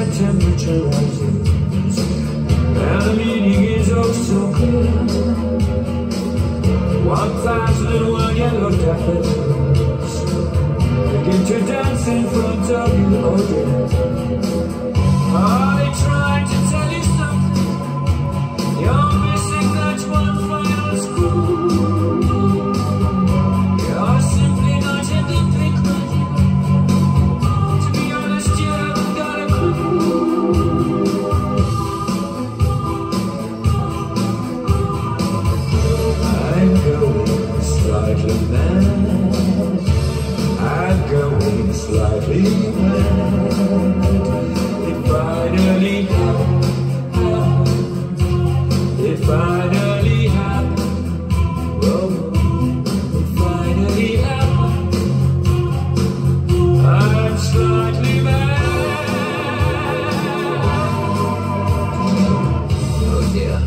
temperature rises, and the meaning is oh so clear. 1,001 yellow daffodils begin to dance in front of you, oh dear. Are they trying to tell you something? You're missing that one final screw. You're simply not in the picture. To be honest, you haven't got a clue. I'm going slightly mad. I'm going slightly mad. It finally happened. It finally happened. Oh, it finally happened. I'm slightly mad. Oh dear.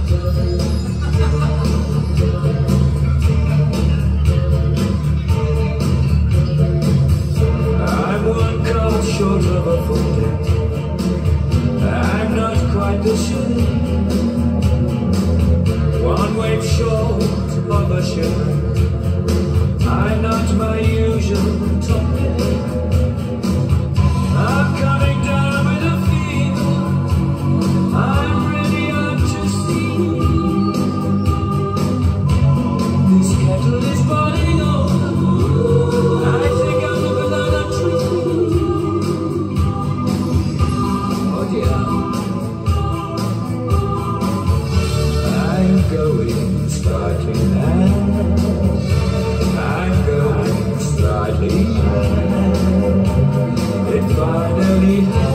I'm one card short of a full deck. I'm not quite the ship. One wave short of a ship. I'm not my usual top deck. I'm coming down with a fever. I'm really up to sea. This kettle is boiling over. I think I'm a banana tree. Oh dear. I'm going slightly mad. I'm going slightly mad. It finally happened.